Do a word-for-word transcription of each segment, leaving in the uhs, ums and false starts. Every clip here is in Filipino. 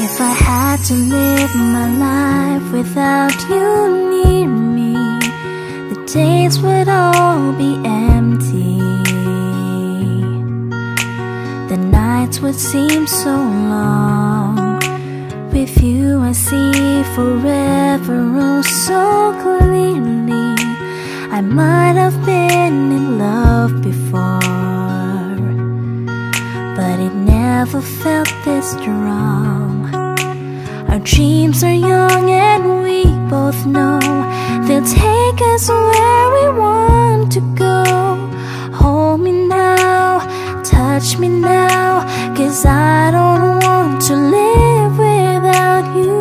If I had to live my life without you near me, the days would all be empty. The nights would seem so long. With you I see forever oh so clearly. I might have been in love before, but it never felt this strong. Our dreams are young and we both know they'll take us where we want to go. Hold me now, touch me now, 'cause I don't want to live without you.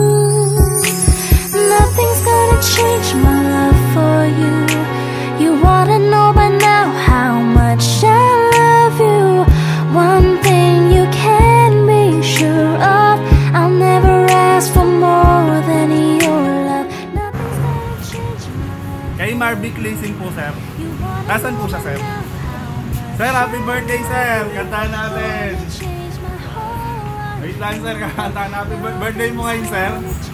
Nothing's gonna change my love for you. You wanna know by now how much I love you. One thing you can be sure of, I'll never ask for more than your love. Nothing's gonna change my love. Kay Marvic Leasing po, sir. Nasaan po siya, sir? Sir, happy birthday, sir! Kantahan natin! Wait lang, sir. Kantahan happy birthday mo ngayon, sir.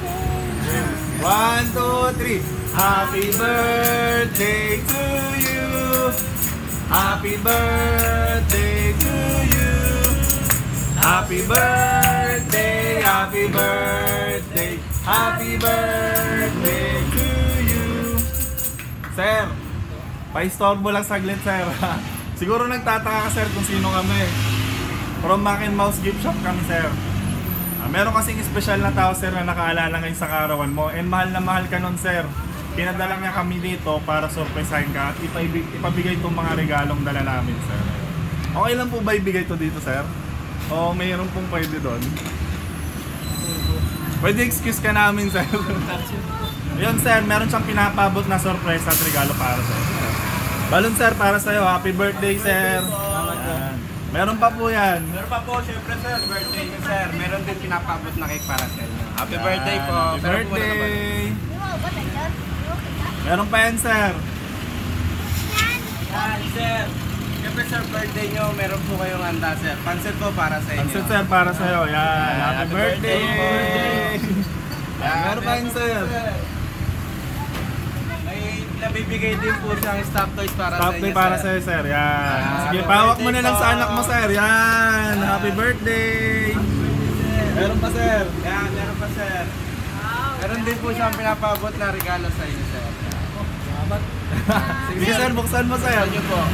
One, two, three. Happy birthday to you. Happy birthday to you. Happy birthday, happy birthday, happy birthday to you. Sir, pa-istorbo lang saglit, sir. Siguro nagtataka ka, sir, kung sino kami. From M A K and Maw's gift shop kami, sir. Uh, meron kasing special na tao, sir, na nakaalala ngayon sa karawan mo. And mahal na mahal ka nun, sir. Pinadala niya kami dito para surprisein ka at ipabig ipabigay itong mga regalong dala namin, sir. Okay lang po ba ibigay to dito, sir? O mayroon pong pwede doon? Pwede excuse ka namin, sir. Yun, sir, meron siyang pinapabot na surprise at regalo para sa sir. Balon, sir, para sa'yo. Happy birthday, sir. Ayan. Meron pa po yan. Meron pa po, syempre, sir. Birthday ko, sir. Meron din pinapabot na cake para sa inyo. Happy Ayan. birthday po. Happy birthday. Meron pa yan, sir. Yan, sir. Syempre, sir, birthday nyo. Meron po kayong handa, sir. Pansit po para sa inyo. Pansit, sir, para sa'yo. Yan. Happy, Happy birthday. birthday. Yan. Meron pa yan, sir. Nabibigay din po siyang stop toys para Stop sa inyo, toy para sir. sa'yo, sir. Yan. Ah, Sige, happy pawak mo birthday na lang po. sa anak mo, sir. Yan. Happy birthday. Meron pa, sir. Yan, meron pa, sir. Meron din po siyang pinapabot na regalo sa inyo, sir. Salamat. Sige, sir, buksan mo, sir. Buksan niyo po.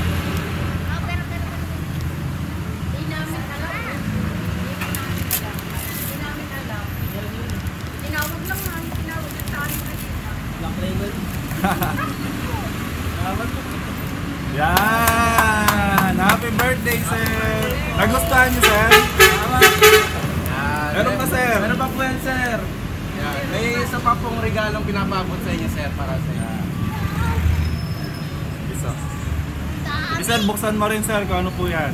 Yan! Happy birthday, sir! Nagustuhan niyo, sir? Yan. Meron pa, sir? Meron pa po yan, sir. Yan. May isa pa pong regalong pinapabot sa inyo, sir, para sa inyo. Isa. Sige, sir, buksan mo rin, sir, kung ano po yan.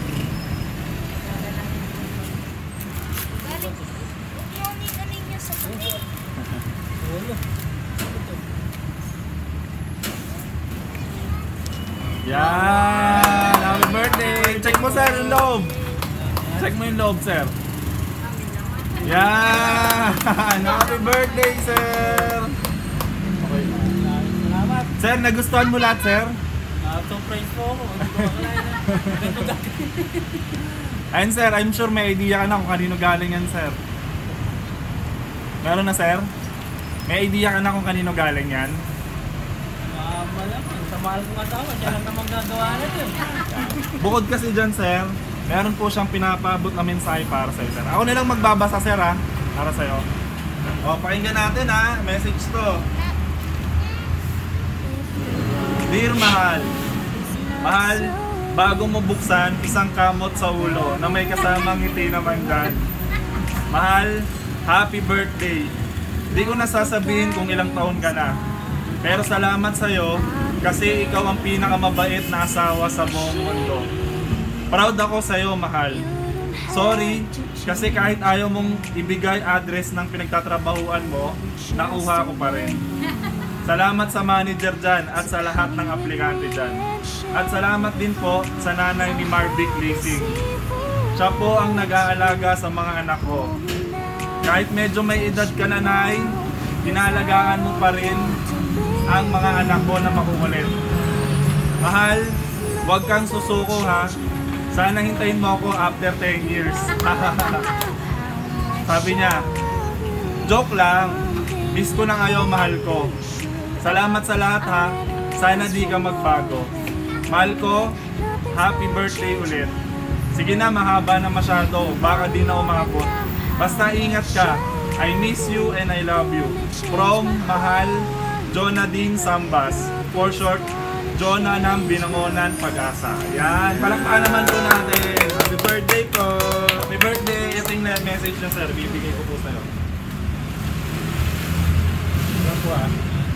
Yan! Happy birthday! Check mo, sir, yung loob. Check mo yung loob, sir. Yan! Happy birthday, sir! Okay. Salamat. Sir, nagustuhan mo lahat, sir? Surprise po ako. Ayun, sir, I'm sure may idea ka na kung kanino galing yan, sir. Meron na, sir? May idea ka na kung kanino galing yan? Ah, malamang. Sa mahal kong asawa, siya lang na magagawa na yun. Bukod kasi dyan, sir, meron po siyang pinapabot na mensahe para sa'yo, sir. Ako nilang magbabasa, sir, ha? Para sa'yo. O, pakinggan natin, ha? Message to. Dear Mahal, Mahal, bago mo buksan, isang kamot sa ulo na may kasamang ngiti na manggan. Mahal, happy birthday. Di ko nasasabihin kung ilang taon ka na. Pero salamat sa'yo kasi ikaw ang pinakamabait na asawa sa buong mundo. Proud ako sa'yo, mahal. Sorry, kasi kahit ayaw mong ibigay address ng pinagtatrabahuan mo, nakuha ko pa rin. Salamat sa manager dyan at sa lahat ng aplikante dyan. At salamat din po sa nanay ni Marvic Leasing. Siya po ang nag-aalaga sa mga anak ko. Kahit medyo may edad ka na, Nay, inaalagaan mo pa rin ang mga anak ko na makukulit. Mahal, huwag kang susuko ha. Sana hintayin mo ako after ten years. Sabi niya, joke lang, miss ko na ngayon, mahal ko. Salamat sa lahat ha, sana di ka magbago. Mahal ko, happy birthday ulit. Sige na, mahaba na masyado, baka di na umabot. Basta ingat ka, I miss you and I love you. From Mahal, Jonadine Sambas. For short, Jonah ng Binangonan Pag-asa. Yan, palakpakan naman po natin. Happy birthday po. Happy birthday. Ito yung message na sir, bibigay ko po sa'yo. Yan po ah.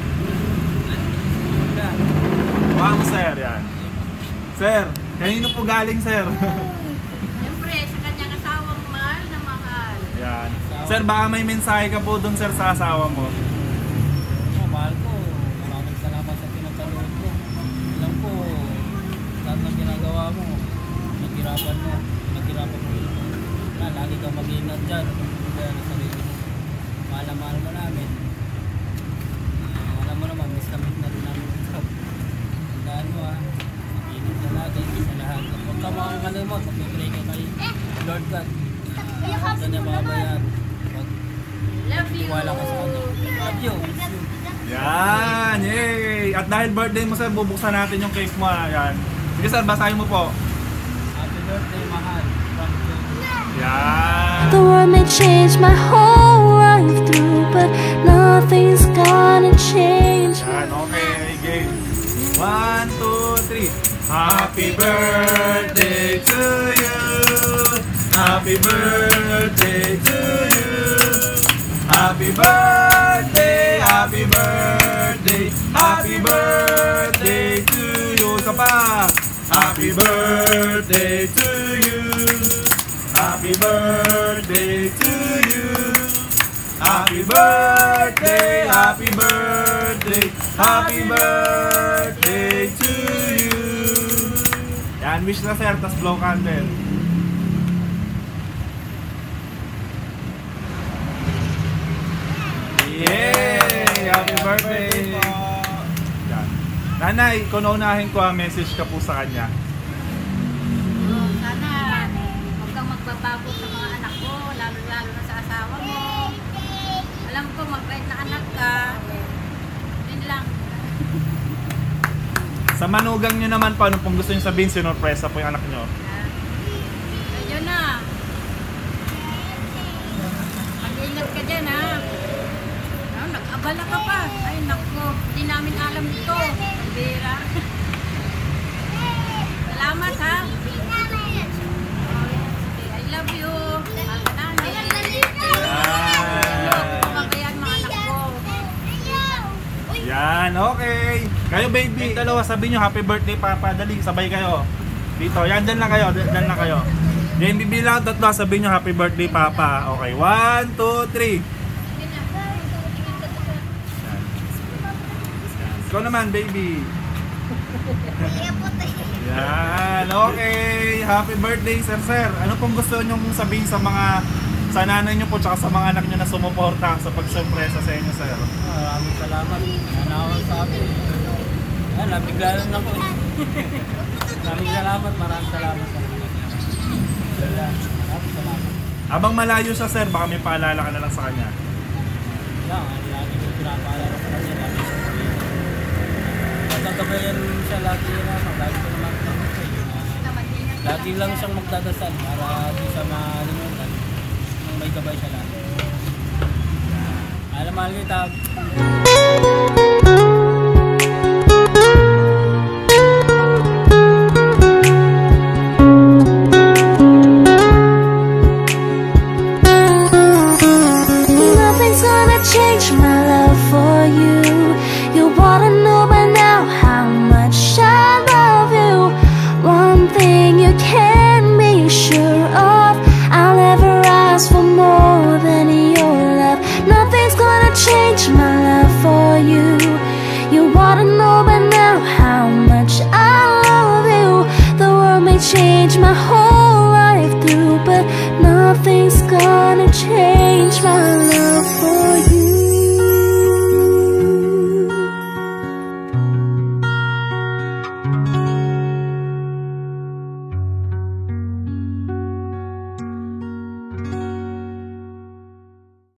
Wow, sir, yan. Sir, kanino po galing, sir? Siyempre, sa kanyang asawang mahal na mahal. Yan. Sir, baka may mensahe ka po dun, sir, sa asawa mo. Oh, mahal ko. Maraming salamat sa pinagkaroon ko. Alam ko, lahat ng ginagawa mo, naghirapan mo, naghirapan mo. Na, lagi kang mag-iingat dyan. Kaya na sarili mo. Mahal na mahal mo namin. Uh, alam mo naman, miss na miss na rin namin ito. Tandaan mo ha, mag-iingat ka lagi sa lahat. Huwag ka makakalimot, mag-pray ka kay Lord God. Uh, ito niya makabayan. Love you. Tiwala ka sa kanya. Love you. Miss you. Yan! Yay! At dahil birthday mo, sir, bubuksan natin yung cake mo. Yan. Sige, sir, basahin mo po. Happy birthday, mahal. From you. Yan! The world may change my whole life through, but nothing's gonna change. Yan, okay, game. One, two, three. Happy birthday to you. Happy birthday to you. Happy birthday, happy birthday, happy birthday to you. Isa pa. Happy birthday to you. Happy birthday to you. Happy birthday, happy birthday, happy birthday to you. Yan, wish na sir, tas blow candle. Yay! Happy birthday! Yan. Nanay, kung naunahin ko, message ka po sa kanya. Oh, sana huwag kang magbabago sa mga anak ko, lalo-lalo na sa asawa mo. Alam ko, mabait na anak ka. Yun lang. Sa manugang nyo naman po, ano pong gusto nyo sabihin, sinurpresa po yung anak nyo? Ayun na. Mag-ingat ka dyan ha. Oh, nag-abala ka pa. Ay naku, hindi namin alam ito. Bira. Salamat ha. I love you. Mahal ka namin. Pagbabayan mga anak ko. Yan, okay. Kayo baby, dalawa, sabihin nyo happy birthday papa. Dali, sabay kayo. Dito, yan, dyan lang kayo, dyan lang kayo. Yan, bibilang tatlo, sabihin nyo happy birthday papa. Okay, one, two, three. Ikaw naman, baby. Yan, okay. Happy birthday, sir, sir. Ano pong gusto nyo sabihin sa mga, sa nanay nyo po, tsaka sa mga anak nyo na sumuporta sa pagsurpresa sa inyo, sir? Maraming salamat. Nanawag sa akin. Yan, nabigla lang ako eh. Maraming salamat, maraming salamat. Maraming salamat. Abang malayo siya, sir, baka may paalala ka na lang sa kanya. Yan, lagi ko pinapaalala sa kanya. Lagi siya sabihin. Magkagabayan siya lagi na, lagi ko naman naman sa iyo. Lagi lang siyang magdadasal para di siya malimutan. Nung may gabay siya lagi. Alam, mahal kita. Nothing's gonna change my love for you. You wanna know by now how much I love you. One thing you can be sure of, I'll never ask for more than your love. Nothing's gonna change my love for you. You wanna know by now how much I love you. The world may change my whole